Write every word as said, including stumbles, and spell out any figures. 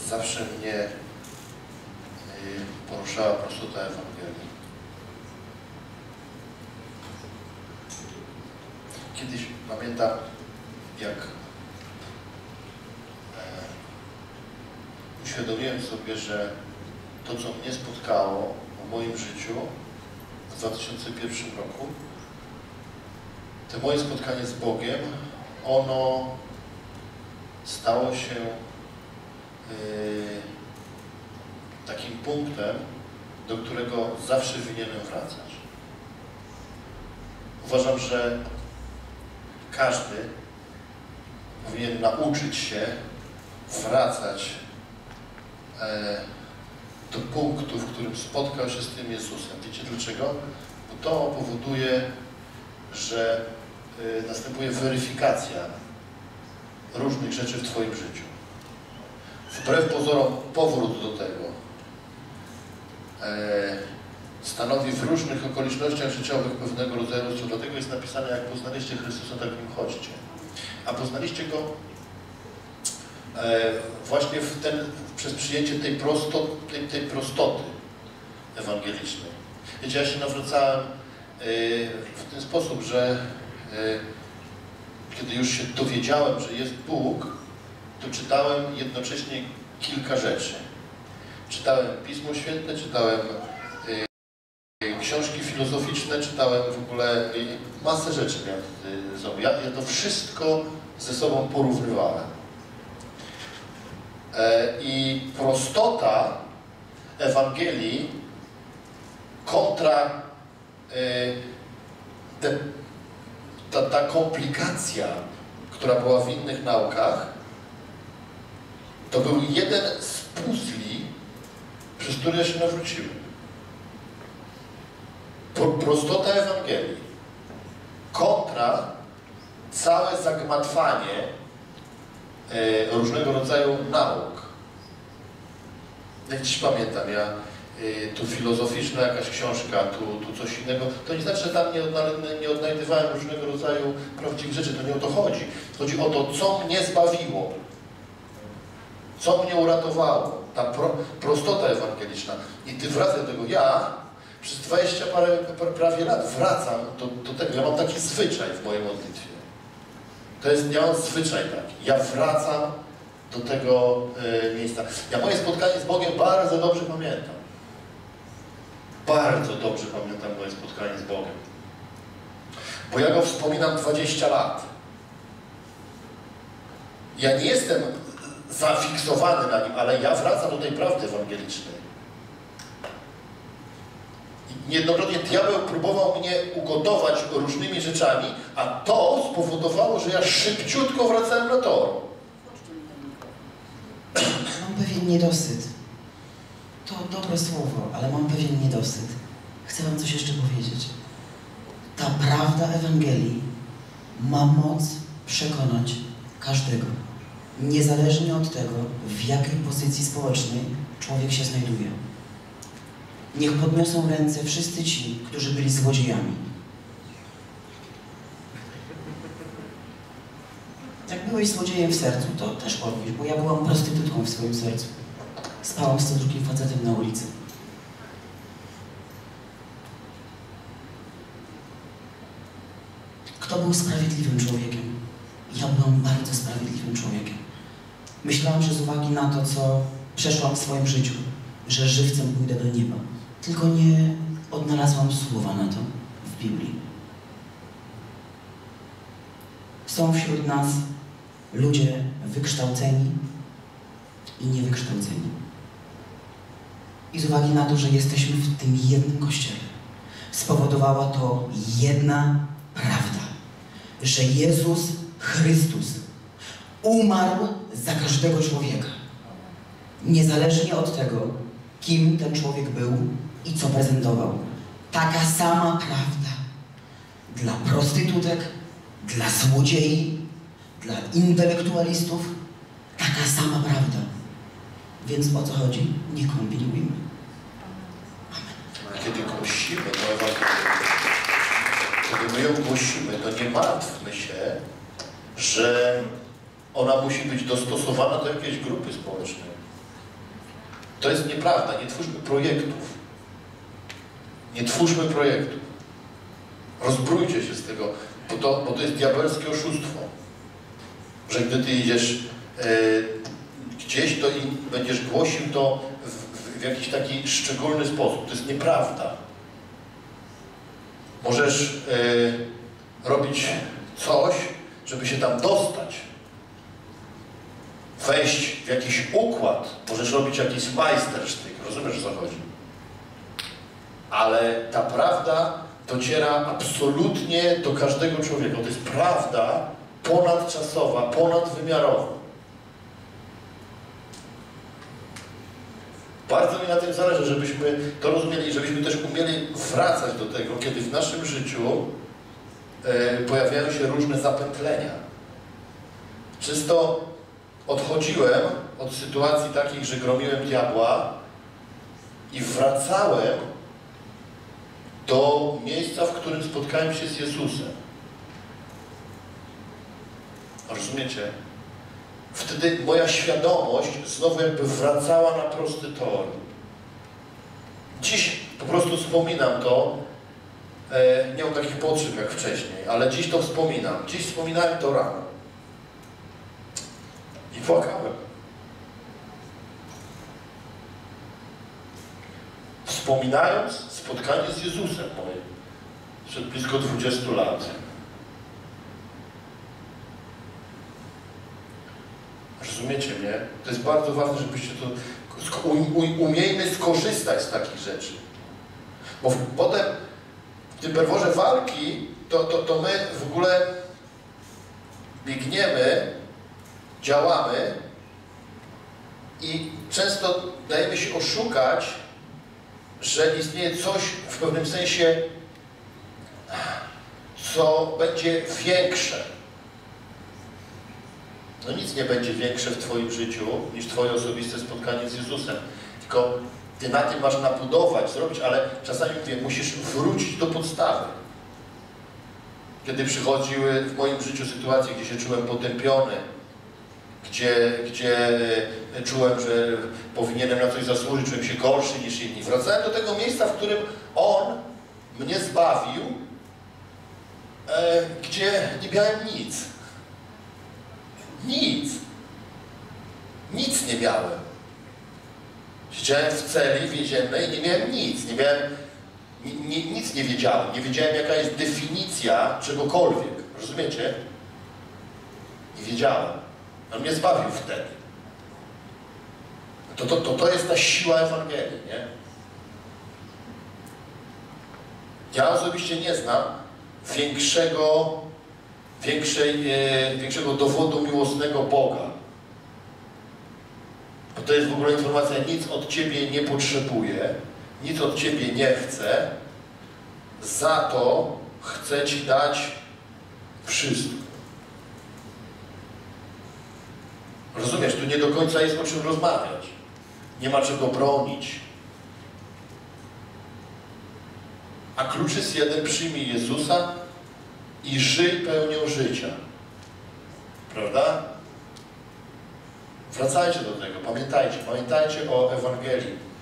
zawsze mnie poruszała prostota Ewangelii. Kiedyś pamiętam, jak uświadomiłem sobie, że to, co mnie spotkało w moim życiu w dwa tysiące pierwszym roku, to moje spotkanie z Bogiem, ono stało się yy, takim punktem, do którego zawsze powinienem wracać. Uważam, że każdy powinien nauczyć się wracać e, do punktu, w którym spotkał się z tym Jezusem. Wiecie dlaczego? Bo to powoduje, że e, następuje weryfikacja różnych rzeczy w Twoim życiu. Wbrew pozorom powrót do tego e, stanowi w różnych okolicznościach życiowych pewnego rodzaju lustro. Dlatego jest napisane, jak poznaliście Chrystusa, tak w Nim chodźcie. A poznaliście Go e, właśnie w ten, przez przyjęcie tej, prosto, tej, tej prostoty ewangelicznej. Wiecie, ja się nawracałem e, w ten sposób, że e, kiedy już się dowiedziałem, że jest Bóg, to czytałem jednocześnie kilka rzeczy. Czytałem Pismo Święte, czytałem y, książki filozoficzne, czytałem w ogóle y, masę rzeczy miałem sobie. Ja, ja to wszystko ze sobą porównywałem. E, I prostota Ewangelii kontra y, te, ta, ta komplikacja, która była w innych naukach, to był jeden z puzli, przez który ja się nawróciłem. Prostota Ewangelii kontra całe zagmatwanie e, różnego rodzaju nauk. Jak dziś pamiętam, ja e, tu filozoficzna jakaś książka, tu, tu coś innego, to nie znaczy, że tam nie, nie odnajdywałem różnego rodzaju prawdziwych rzeczy, to nie o to chodzi. Chodzi o to, co mnie zbawiło. Co mnie uratowało? Ta pro, prostota ewangeliczna. I ty wracaj do tego. Ja przez dwadzieścia parę, prawie lat wracam do, do tego. Ja mam taki zwyczaj w mojej modlitwie. To jest, ja mam zwyczaj taki. Ja wracam do tego e, miejsca. Ja moje spotkanie z Bogiem bardzo dobrze pamiętam. Bardzo dobrze pamiętam moje spotkanie z Bogiem. Bo ja go wspominam dwadzieścia lat. Ja nie jestem zafiksowany na nim, ale ja wracam do tej prawdy ewangelicznej. I niejednokrotnie diabeł próbował mnie ugotować różnymi rzeczami, a to spowodowało, że ja szybciutko wracałem na tor. Mam pewien niedosyt. To dobre słowo, ale mam pewien niedosyt. Chcę wam coś jeszcze powiedzieć. Ta prawda Ewangelii ma moc przekonać każdego. Niezależnie od tego, w jakiej pozycji społecznej człowiek się znajduje. Niech podniosą ręce wszyscy ci, którzy byli złodziejami. Jak byłeś złodziejem w sercu, to też podnieś, bo ja byłam prostytutką w swoim sercu. Spałam z co drugim facetem na ulicy. Kto był sprawiedliwym człowiekiem? Ja byłam bardzo sprawiedliwym człowiekiem. Myślałam, że z uwagi na to, co przeszłam w swoim życiu, że żywcem pójdę do nieba. Tylko nie odnalazłam słowa na to w Biblii. Są wśród nas ludzie wykształceni i niewykształceni. I z uwagi na to, że jesteśmy w tym jednym kościele, spowodowała to jedna prawda, że Jezus Chrystus umarł za każdego człowieka. Niezależnie od tego, kim ten człowiek był i co prezentował. Taka sama prawda dla prostytutek, dla złodziei, dla intelektualistów. Taka sama prawda. Więc o co chodzi? Nie kombinujmy. Amen. Kiedy głosimy to Ewangelię, kiedy my ją głosimy, to nie martwmy się, że ona musi być dostosowana do jakiejś grupy społecznej. To jest nieprawda, nie twórzmy projektów. Nie twórzmy projektów. Rozbrójcie się z tego, bo to, bo to jest diabelskie oszustwo. Że gdy ty idziesz e, gdzieś, to i będziesz głosił to w, w, w jakiś taki szczególny sposób. To jest nieprawda. Możesz e, robić coś, żeby się tam dostać. Wejść w jakiś układ. Możesz robić jakiś majstersztyk. Rozumiesz, o co chodzi? Ale ta prawda dociera absolutnie do każdego człowieka. To jest prawda ponadczasowa, ponadwymiarowa. Bardzo mi na tym zależy, żebyśmy to rozumieli, żebyśmy też umieli wracać do tego, kiedy w naszym życiu e, pojawiają się różne zapętlenia. Często odchodziłem od sytuacji takich, że gromiłem diabła i wracałem do miejsca, w którym spotkałem się z Jezusem. Rozumiecie? Wtedy moja świadomość znowu jakby wracała na prosty tor. Dziś po prostu wspominam to. E, nie mam takich potrzeb jak wcześniej, ale dziś to wspominam. Dziś wspominałem to rano. I płakałem. Wspominając spotkanie z Jezusem moje przed blisko dwudziestu lat. Rozumiecie mnie? To jest bardzo ważne, żebyście to... Umiejmy skorzystać z takich rzeczy. Bo potem w tym perworze walki to, to, to my w ogóle biegniemy, działamy i często dajemy się oszukać, że istnieje coś w pewnym sensie, co będzie większe. No nic nie będzie większe w Twoim życiu niż Twoje osobiste spotkanie z Jezusem. Tylko Ty na tym masz nabudować, zrobić, ale czasami mówię, musisz wrócić do podstawy. Kiedy przychodziły w moim życiu sytuacje, gdzie się czułem potępiony, gdzie, gdzie czułem, że powinienem na coś zasłużyć, czułem się gorszy niż inni. Wracałem do tego miejsca, w którym On mnie zbawił, e, gdzie nie miałem nic. Nic. Nic nie miałem. Siedziałem w celi więziennej i nie miałem nic. Nie miałem, ni, ni, nic nie wiedziałem. Nie wiedziałem, jaka jest definicja czegokolwiek. Rozumiecie? Nie wiedziałem. On mnie zbawił wtedy. To, to, to, to jest ta siła Ewangelii, nie? Ja osobiście nie znam większego, większej, e, większego dowodu miłosnego Boga. Bo to jest w ogóle informacja, nic od Ciebie nie potrzebuję, nic od Ciebie nie chcę, za to chcę Ci dać wszystko. Rozumiesz, tu nie do końca jest o czym rozmawiać. Nie ma czego bronić. A klucz jest jeden, przyjmij Jezusa i żyj pełnią życia. Prawda? Wracajcie do tego, pamiętajcie, pamiętajcie o Ewangelii.